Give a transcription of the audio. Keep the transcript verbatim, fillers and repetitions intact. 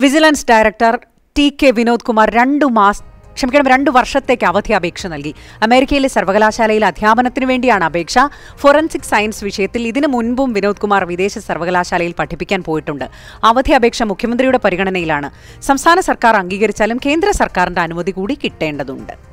Vigilance director T K Vinod Kumar രണ്ടു മാസം ക്ഷമിക്കണം രണ്ടു വർഷത്തേക്ക് അവധി അപേക്ഷ നൽകി. അമേരിക്കയിലെ സർവകലാശാലയിൽ അധ്യാപനത്തിനു വേണ്ടിയാണ് അപേക്ഷ. ഫോറൻസിക് സയൻസ് വിഷയത്തിൽ ഇതിനു മുൻപും വിനോദ് കുമാർ വിദേശ സർവകലാശാലയിൽ പഠിപ്പിക്കാൻ പോയിട്ടുണ്ട്. അവധി അപേക്ഷ മുഖ്യമന്ത്രിയുടെ പരിഗണനയിലാണ്. സംസ്ഥാന സർക്കാർ അംഗീകരിച്ചാലും കേന്ദ്ര സർക്കാരിന്റെ അനുമതി കൂടി കിട്ടേണ്ടതുണ്ട്.